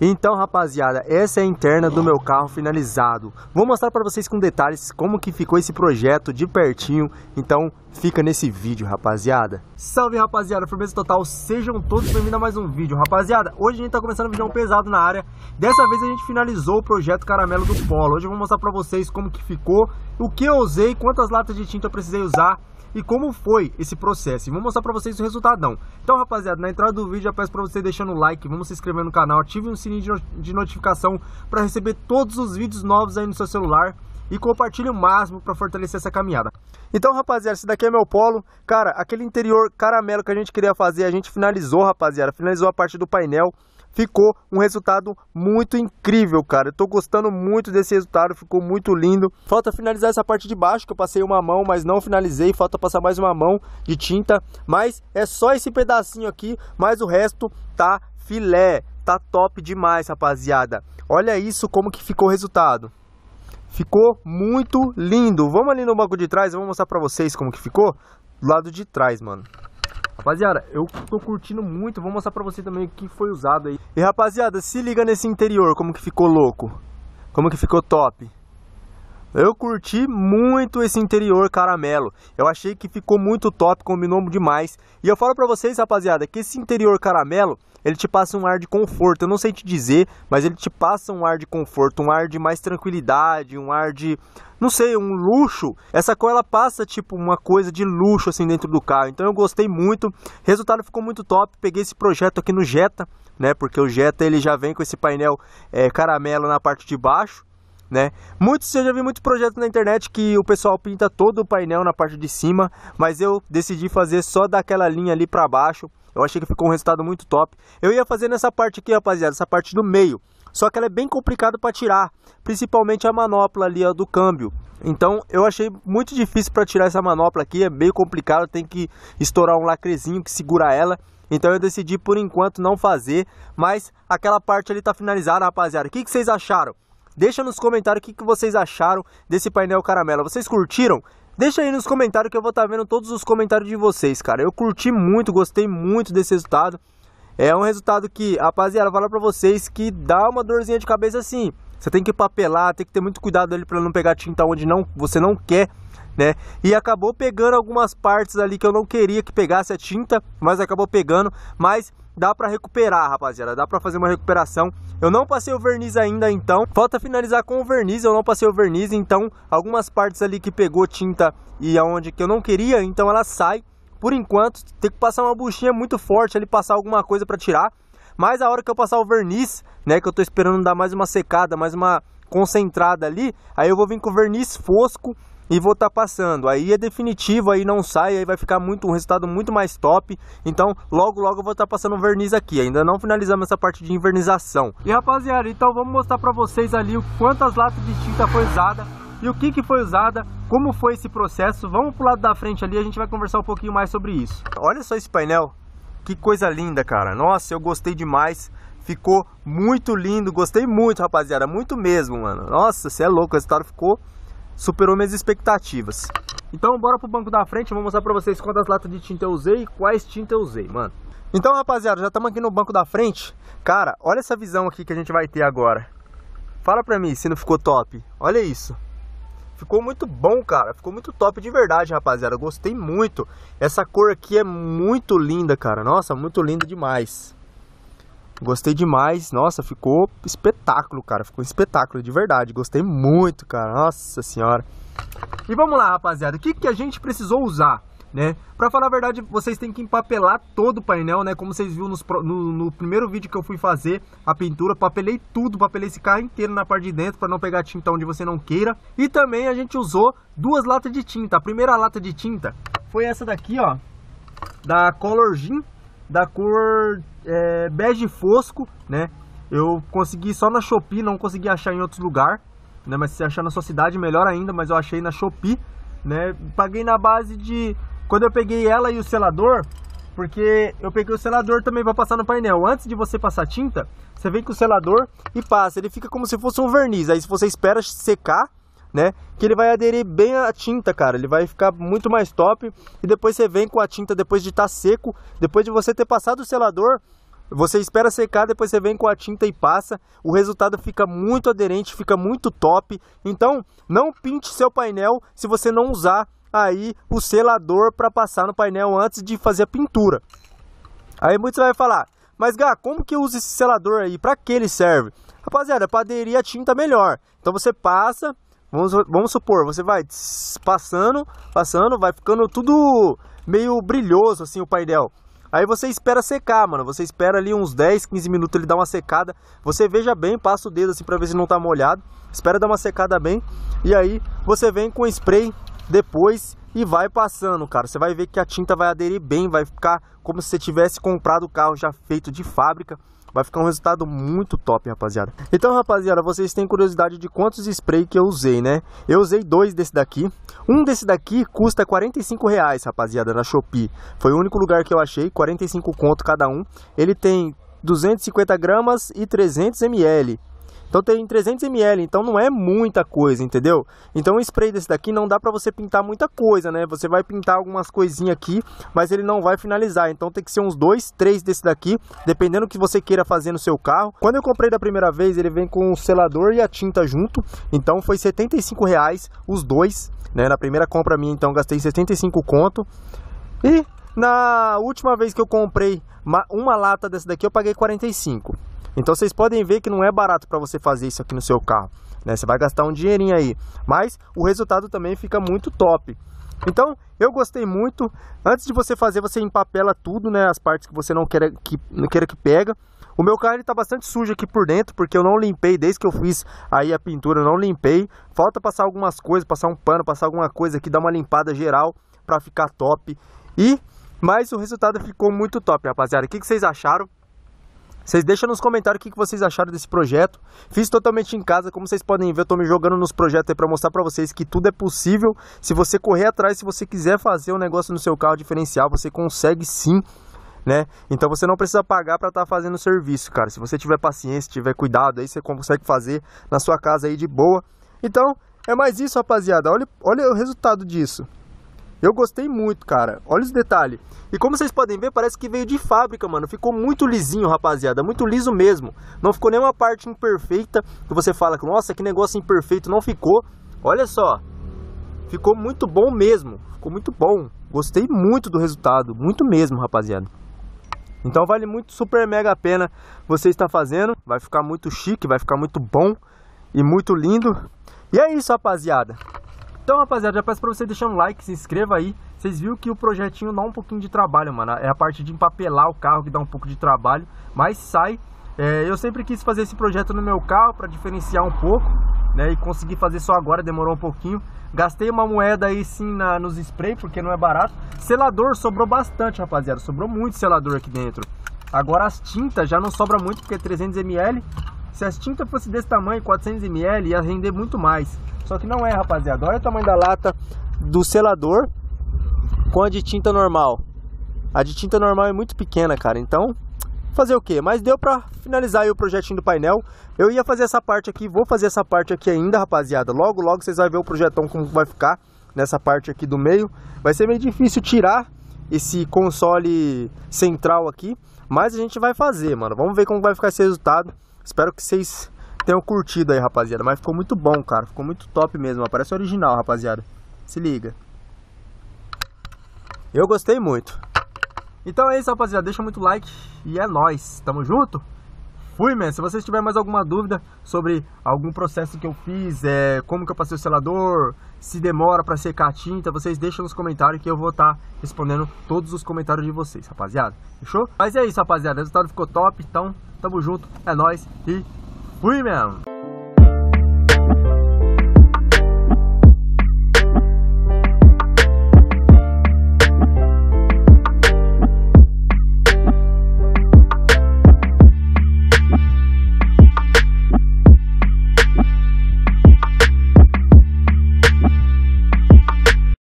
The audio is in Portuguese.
Então, rapaziada, essa é a interna do meu carro finalizado. Vou mostrar para vocês com detalhes como que ficou esse projeto de pertinho. Então, fica nesse vídeo, rapaziada. Salve, rapaziada, firmeza total. Sejam todos bem-vindos a mais um vídeo, rapaziada. Hoje a gente tá começando um vídeo pesado na área. Dessa vez a gente finalizou o projeto caramelo do Polo. Hoje eu vou mostrar para vocês como que ficou, o que eu usei, quantas latas de tinta eu precisei usar e como foi esse processo. E vou mostrar pra vocês o resultadão. Então, rapaziada, na entrada do vídeo já peço pra você deixando o like, vamos se inscrever no canal, ative o sininho de notificação pra receber todos os vídeos novos aí no seu celular e compartilhe o máximo pra fortalecer essa caminhada. Então, rapaziada, esse daqui é meu Polo. Cara, aquele interior caramelo que a gente queria fazer, a gente finalizou, rapaziada. Finalizou a parte do painel. Ficou um resultado muito incrível, cara. Eu tô gostando muito desse resultado, ficou muito lindo. Falta finalizar essa parte de baixo, que eu passei uma mão, mas não finalizei. Falta passar mais uma mão de tinta. Mas é só esse pedacinho aqui, mas o resto tá filé. Tá top demais, rapaziada. Olha isso, como que ficou o resultado. Ficou muito lindo. Vamos ali no banco de trás, eu vou mostrar pra vocês como que ficou. Do lado de trás, mano. Rapaziada, eu tô curtindo muito, vou mostrar pra você também o que foi usado aí. E rapaziada, se liga nesse interior, como que ficou louco, como que ficou top. Eu curti muito esse interior caramelo, eu achei que ficou muito top, combinou demais. E eu falo pra vocês, rapaziada, que esse interior caramelo, ele te passa um ar de conforto. Eu não sei te dizer, mas ele te passa um ar de conforto, um ar de mais tranquilidade, um ar de, não sei, um luxo. Essa cor, ela passa tipo uma coisa de luxo assim dentro do carro. Então eu gostei muito, o resultado ficou muito top. Peguei esse projeto aqui no Jetta, né, porque o Jetta ele já vem com esse painel caramelo na parte de baixo, né? Eu já vi muitos projetos na internet que o pessoal pinta todo o painel na parte de cima, mas eu decidi fazer só daquela linha ali para baixo. Eu achei que ficou um resultado muito top. Eu ia fazer nessa parte aqui, rapaziada, essa parte do meio, só que ela é bem complicado para tirar, principalmente a manopla ali, ó, do câmbio. Então eu achei muito difícil para tirar essa manopla aqui, é meio complicado, tem que estourar um lacrezinho que segura ela. Então eu decidi por enquanto não fazer, mas aquela parte ali tá finalizada, rapaziada. O que vocês acharam? Deixa nos comentários o que vocês acharam desse painel caramelo. Vocês curtiram? Deixa aí nos comentários que eu vou estar vendo todos os comentários de vocês, cara. Eu curti muito, gostei muito desse resultado. É um resultado que, rapaziada, eu vou falar pra vocês que dá uma dorzinha de cabeça assim. Você tem que papelar, tem que ter muito cuidado ali pra não pegar tinta onde você não quer, né? E acabou pegando algumas partes ali que eu não queria que pegasse a tinta, mas acabou pegando. Mas dá pra recuperar, rapaziada, dá pra fazer uma recuperação. Eu não passei o verniz ainda, então falta finalizar com o verniz. Eu não passei o verniz, então algumas partes ali que pegou tinta e aonde que eu não queria, então ela sai. Por enquanto tem que passar uma buchinha muito forte ali, passar alguma coisa pra tirar. Mas a hora que eu passar o verniz, né, que eu tô esperando dar mais uma secada, mais uma concentrada ali, aí eu vou vir com o verniz fosco e vou estar passando, aí é definitivo, aí não sai, aí vai ficar um resultado muito mais top. Então logo eu vou estar passando um verniz aqui, ainda não finalizamos essa parte de invernização. E rapaziada, então vamos mostrar pra vocês ali quantas latas de tinta foi usada e o que foi usada, como foi esse processo. Vamos pro lado da frente ali, a gente vai conversar um pouquinho mais sobre isso. Olha só esse painel, que coisa linda, cara. Nossa, eu gostei demais. Ficou muito lindo, gostei muito, rapaziada, muito mesmo, mano. Nossa, você é louco, o resultado superou minhas expectativas. Então bora pro banco da frente, eu vou mostrar pra vocês quantas latas de tinta eu usei e quais tintas eu usei, mano. Então, rapaziada, já estamos aqui no banco da frente. Cara, olha essa visão aqui que a gente vai ter agora. Fala pra mim se não ficou top. Olha isso. Ficou muito bom, cara. Ficou muito top de verdade, rapaziada. Gostei muito. Essa cor aqui é muito linda, cara. Nossa, muito linda demais. Gostei demais. Nossa, ficou espetáculo, cara. Ficou um espetáculo de verdade. Gostei muito, cara. Nossa senhora. E vamos lá, rapaziada. O que a gente precisou usar, né? Pra falar a verdade, vocês têm que empapelar todo o painel, né? Como vocês viram no primeiro vídeo que eu fui fazer a pintura, papelei tudo, papelei esse carro inteiro na parte de dentro para não pegar tinta onde você não queira. E também a gente usou 2 latas de tinta. A primeira lata de tinta foi essa daqui, ó, da Color Gin, da cor bege fosco, né? Eu consegui só na Shopee, não consegui achar em outros lugares, né? Mas se achar na sua cidade, melhor ainda. Mas eu achei na Shopee, né? Paguei na base de... Quando eu peguei ela e o selador, porque eu peguei o selador também para passar no painel. Antes de você passar tinta, você vem com o selador e passa. Ele fica como se fosse um verniz. Aí se você espera secar, né, que ele vai aderir bem à tinta, cara. Ele vai ficar muito mais top. E depois você vem com a tinta depois de estar seco. Depois de você ter passado o selador, Você espera secar, depois você vem com a tinta e passa. O resultado fica muito aderente, fica muito top. Então, não pinte seu painel se você não usar aí o selador para passar no painel antes de fazer a pintura. Aí muitos vai falar, mas Gá, como que eu uso esse selador aí? Para que ele serve? Rapaziada, para aderir a tinta melhor. Então você passa, vamos supor, você vai passando, vai ficando tudo meio brilhoso assim o painel. Aí você espera secar, mano. Você espera ali uns 10, 15 minutos ele dar uma secada. Você veja bem, passa o dedo assim pra ver se não tá molhado. Espera dar uma secada bem. E aí você vem com o spray depois e vai passando, cara. Você vai ver que a tinta vai aderir bem. Vai ficar como se você tivesse comprado o carro já feito de fábrica. Vai ficar um resultado muito top, rapaziada. Então, rapaziada, vocês têm curiosidade de quantos spray que eu usei, né? Eu usei 2 desse daqui. Um desse daqui custa R$45, rapaziada, na Shopee. Foi o único lugar que eu achei, 45 conto cada um. Ele tem 250 gramas e 300 ml. Então tem 300 ml, então não é muita coisa, entendeu? Então o spray desse daqui não dá pra você pintar muita coisa, né? Você vai pintar algumas coisinhas aqui, mas ele não vai finalizar. Então tem que ser uns 2, 3 desse daqui, dependendo do que você queira fazer no seu carro. Quando eu comprei da primeira vez, ele vem com o selador e a tinta junto. Então foi R$75 os dois, né? Na primeira compra minha, então gastei 75 conto. E na última vez que eu comprei uma lata dessa daqui, eu paguei 45. Então vocês podem ver que não é barato para você fazer isso aqui no seu carro, né? Você vai gastar um dinheirinho aí, mas o resultado também fica muito top. Então eu gostei muito. Antes de você fazer, você empapela tudo, né? As partes que você não queira que pega. O meu carro ele tá bastante sujo aqui por dentro, porque eu não limpei desde que eu fiz aí a pintura, eu não limpei. Falta passar algumas coisas, passar um pano, passar alguma coisa aqui, dar uma limpada geral para ficar top. Mas o resultado ficou muito top, rapaziada. O que vocês acharam? Vocês deixam nos comentários o que vocês acharam desse projeto. Fiz totalmente em casa, como vocês podem ver, eu tô me jogando nos projetos aí pra mostrar pra vocês que tudo é possível. Se você correr atrás, se você quiser fazer um negócio no seu carro diferencial, você consegue sim, né? Então você não precisa pagar pra estar fazendo o serviço, cara. Se você tiver paciência, tiver cuidado, aí você consegue fazer na sua casa aí de boa. Então, é mais isso, rapaziada. Olha o resultado disso. Eu gostei muito, cara. Olha os detalhes. E como vocês podem ver, parece que veio de fábrica, mano. Ficou muito lisinho, rapaziada. Muito liso mesmo. Não ficou nenhuma parte imperfeita que você fala que, nossa, que negócio imperfeito. Não ficou. Olha só. Ficou muito bom mesmo. Ficou muito bom. Gostei muito do resultado. Muito mesmo, rapaziada. Então vale muito, super mega a pena você estar fazendo. Vai ficar muito chique, vai ficar muito bom e muito lindo. E é isso, rapaziada. Então, rapaziada, já peço pra você deixar um like, se inscreva aí. Vocês viram que o projetinho dá um pouquinho de trabalho, mano. É a parte de empapelar o carro que dá um pouco de trabalho, mas sai. Eu sempre quis fazer esse projeto no meu carro pra diferenciar um pouco, né? E consegui fazer só agora, demorou um pouquinho. Gastei uma moeda aí sim nos spray, porque não é barato. Selador sobrou bastante, rapaziada. Sobrou muito selador aqui dentro. Agora as tintas já não sobra muito, porque é 300 ml. Se as tintas fosse desse tamanho, 400 ml, ia render muito mais. Só que não é, rapaziada. Olha o tamanho da lata do selador com a de tinta normal. A de tinta normal é muito pequena, cara. Então, fazer o quê? Mas deu pra finalizar aí o projetinho do painel. Eu ia fazer essa parte aqui, vou fazer essa parte aqui ainda, rapaziada. Logo, logo vocês vão ver o projetão como vai ficar nessa parte aqui do meio. Vai ser meio difícil tirar esse console central aqui, mas a gente vai fazer, mano. Vamos ver como vai ficar esse resultado. Espero que vocês tenham curtido aí, rapaziada. Mas ficou muito bom, cara. Ficou muito top mesmo. Parece original, rapaziada. Se liga. Eu gostei muito. Então é isso, rapaziada. Deixa muito like e é nóis. Tamo junto? Fui, man. Se vocês tiverem mais alguma dúvida sobre algum processo que eu fiz, como que eu passei o selador, se demora pra secar a tinta, vocês deixam nos comentários que eu vou estar respondendo todos os comentários de vocês, rapaziada. Fechou? Mas é isso, rapaziada. O resultado ficou top. Então, tamo junto. É nóis e fui, man.